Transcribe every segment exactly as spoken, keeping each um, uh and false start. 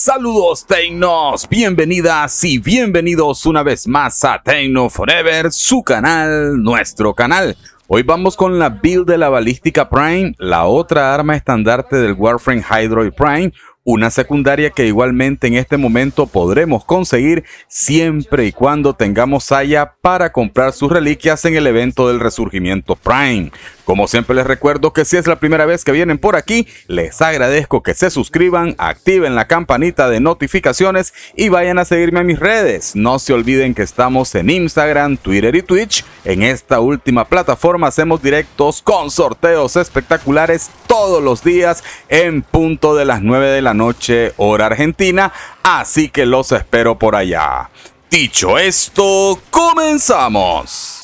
Saludos Tecnos, bienvenidas y bienvenidos una vez más a Tecno Forever, su canal, nuestro canal. Hoy vamos con la build de la Ballistica Prime, la otra arma estandarte del Warframe Hydroid Prime, una secundaria que igualmente en este momento podremos conseguir siempre y cuando tengamos saya para comprar sus reliquias en el evento del Resurgimiento Prime. Como siempre les recuerdo que si es la primera vez que vienen por aquí, les agradezco que se suscriban, activen la campanita de notificaciones y vayan a seguirme a mis redes. No se olviden que estamos en Instagram, Twitter y Twitch. En esta última plataforma hacemos directos con sorteos espectaculares todos los días en punto de las nueve de la noche hora argentina, así que los espero por allá. Dicho esto, comenzamos.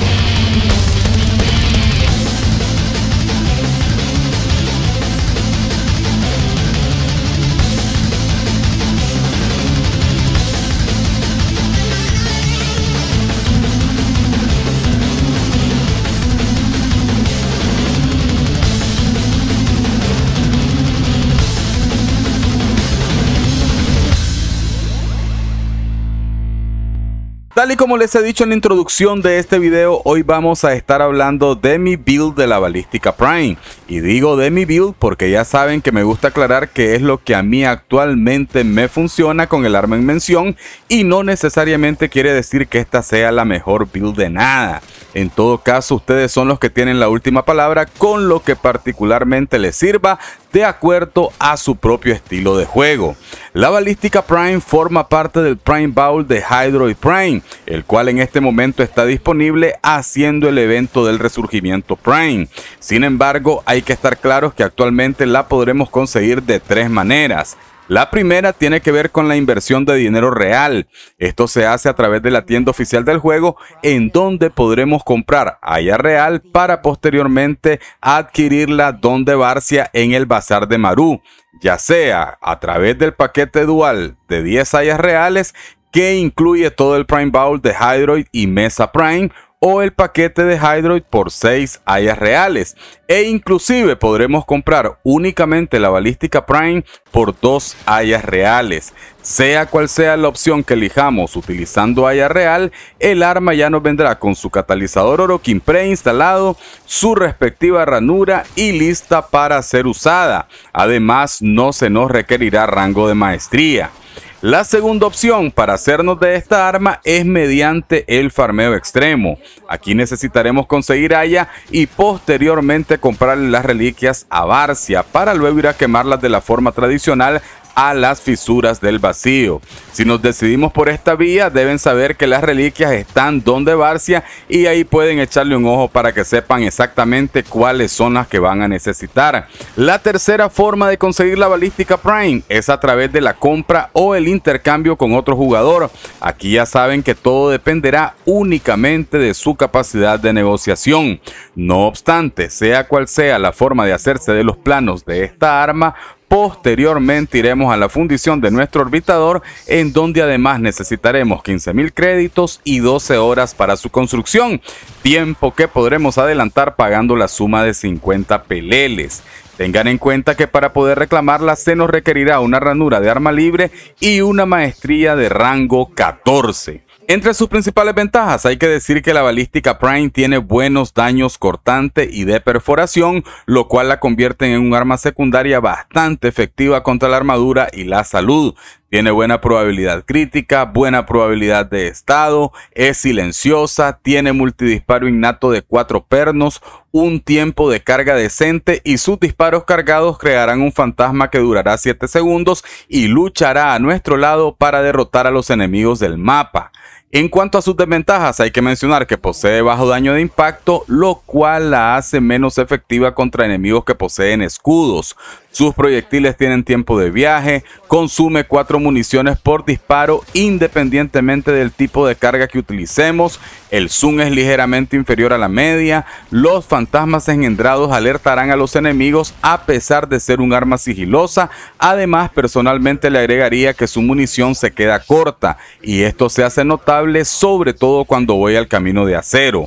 Tal y como les he dicho en la introducción de este video, hoy vamos a estar hablando de mi build de la Ballistica Prime. Y digo de mi build porque ya saben que me gusta aclarar que es lo que a mí actualmente me funciona con el arma en mención. Y no necesariamente quiere decir que esta sea la mejor build de nada. En todo caso, ustedes son los que tienen la última palabra con lo que particularmente les sirva de acuerdo a su propio estilo de juego. La Ballistica Prime forma parte del Prime Vault de Hydroid Prime, el cual en este momento está disponible haciendo el evento del Resurgimiento Prime. Sin embargo, hay que estar claros que actualmente la podremos conseguir de tres maneras. La primera tiene que ver con la inversión de dinero real. Esto se hace a través de la tienda oficial del juego, en donde podremos comprar haya real para posteriormente adquirirla Don de Barcia en el Bazar de Marú, ya sea a través del paquete dual de diez hayas reales que incluye todo el Prime Vault de Hydroid y Mesa Prime, o el paquete de Hydroid por seis hayas reales, e inclusive podremos comprar únicamente la Ballistica Prime por dos hayas reales. Sea cual sea la opción que elijamos utilizando haya real, el arma ya nos vendrá con su catalizador Orokin preinstalado, su respectiva ranura y lista para ser usada. Además, no se nos requerirá rango de maestría. La segunda opción para hacernos de esta arma es mediante el farmeo extremo. Aquí necesitaremos conseguir haya y posteriormente comprarle las reliquias a Barcia para luego ir a quemarlas de la forma tradicional a las fisuras del vacío. Si nos decidimos por esta vía, deben saber que las reliquias están donde Barcia y ahí pueden echarle un ojo para que sepan exactamente cuáles son las que van a necesitar. La tercera forma de conseguir la Ballistica Prime es a través de la compra o el intercambio con otro jugador. Aquí ya saben que todo dependerá únicamente de su capacidad de negociación. No obstante, sea cual sea la forma de hacerse de los planos de esta arma, posteriormente iremos a la fundición de nuestro orbitador, en donde además necesitaremos quince mil créditos y doce horas para su construcción, tiempo que podremos adelantar pagando la suma de cincuenta peleles. Tengan en cuenta que para poder reclamarla se nos requerirá una ranura de arma libre y una maestría de rango catorce. Entre sus principales ventajas hay que decir que la Ballistica Prime tiene buenos daños cortante y de perforación, lo cual la convierte en un arma secundaria bastante efectiva contra la armadura y la salud. Tiene buena probabilidad crítica, buena probabilidad de estado, es silenciosa, tiene multidisparo innato de cuatro pernos, un tiempo de carga decente y sus disparos cargados crearán un fantasma que durará siete segundos y luchará a nuestro lado para derrotar a los enemigos del mapa. En cuanto a sus desventajas, hay que mencionar que posee bajo daño de impacto, lo cual la hace menos efectiva contra enemigos que poseen escudos. Sus proyectiles tienen tiempo de viaje, consume cuatro municiones por disparo independientemente del tipo de carga que utilicemos, el zoom es ligeramente inferior a la media, los fantasmas engendrados alertarán a los enemigos a pesar de ser un arma sigilosa. Además, personalmente le agregaría que su munición se queda corta y esto se hace notable sobre todo cuando voy al camino de acero.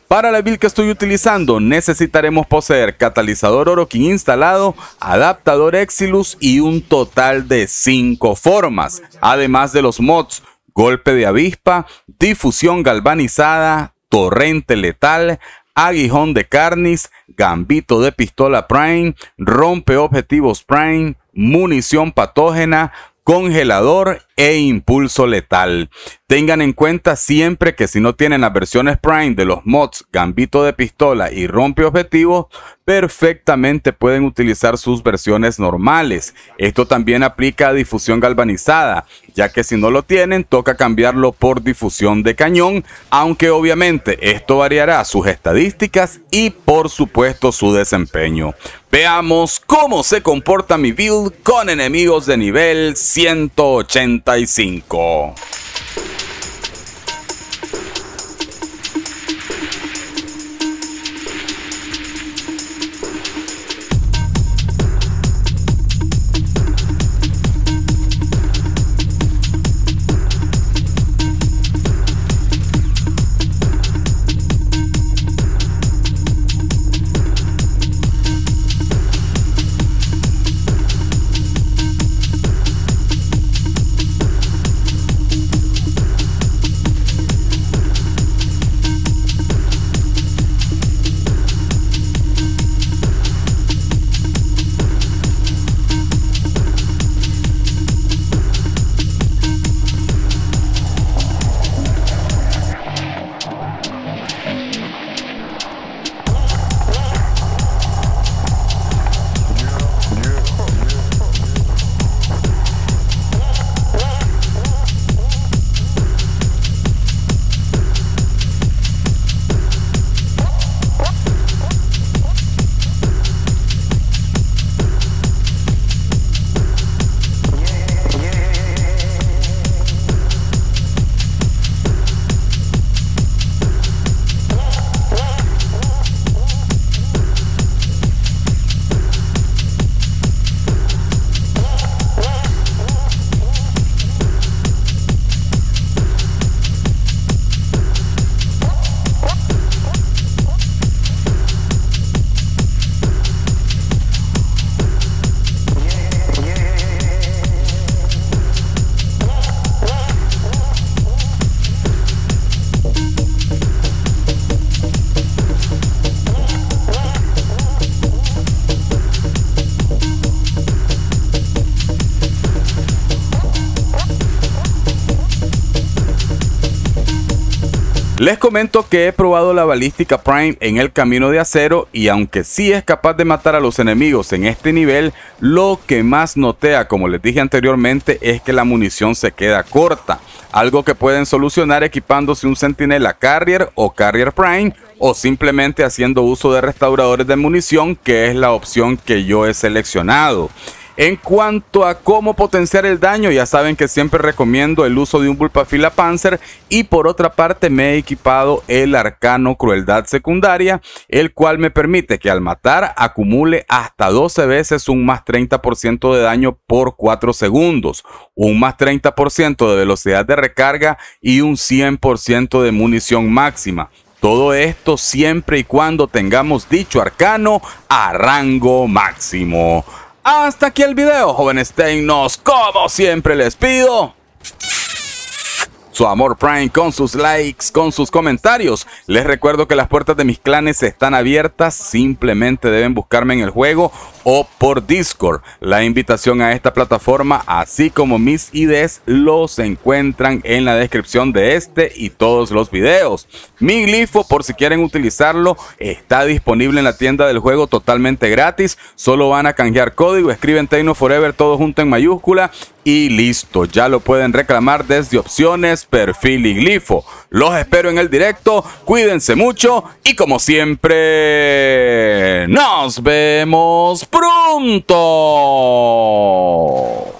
Para la build que estoy utilizando necesitaremos poseer catalizador Orokin instalado, adaptador Exilus y un total de cinco formas, además de los mods golpe de avispa, difusión galvanizada, torrente letal, aguijón de carnis, gambito de pistola Prime, rompe objetivos Prime, munición patógena, congelador e impulso letal. Tengan en cuenta siempre que si no tienen las versiones Prime de los mods Gambito de Pistola y Rompe Objetivos, perfectamente pueden utilizar sus versiones normales. Esto también aplica a difusión galvanizada, ya que si no lo tienen toca cambiarlo por difusión de cañón, aunque obviamente esto variará sus estadísticas y por supuesto su desempeño. Veamos cómo se comporta mi build con enemigos de nivel ciento ochenta y cinco. Les comento que he probado la balística Prime en el camino de acero y aunque sí es capaz de matar a los enemigos en este nivel, lo que más notea, como les dije anteriormente, es que la munición se queda corta. Algo que pueden solucionar equipándose un Centinela Carrier o Carrier Prime o simplemente haciendo uso de restauradores de munición, que es la opción que yo he seleccionado. En cuanto a cómo potenciar el daño, ya saben que siempre recomiendo el uso de un Vulpafila Panzer y por otra parte me he equipado el Arcano Crueldad Secundaria, el cual me permite que al matar acumule hasta doce veces un más treinta por ciento de daño por cuatro segundos, un más treinta por ciento de velocidad de recarga y un cien por ciento de munición máxima. Todo esto siempre y cuando tengamos dicho arcano a rango máximo. Hasta aquí el video, jóvenes tecnos. Como siempre les pido su amor Prime con sus likes, con sus comentarios. Les recuerdo que las puertas de mis clanes están abiertas. Simplemente deben buscarme en el juego o por Discord. La invitación a esta plataforma, así como mis I Ds, los encuentran en la descripción de este y todos los videos. Mi glifo, por si quieren utilizarlo, está disponible en la tienda del juego totalmente gratis. Solo van a canjear código, escriben Tecno Forever todo junto en mayúscula y listo. Ya lo pueden reclamar desde opciones, perfil y glifo. Los espero en el directo. Cuídense mucho y como siempre, nos vemos pronto.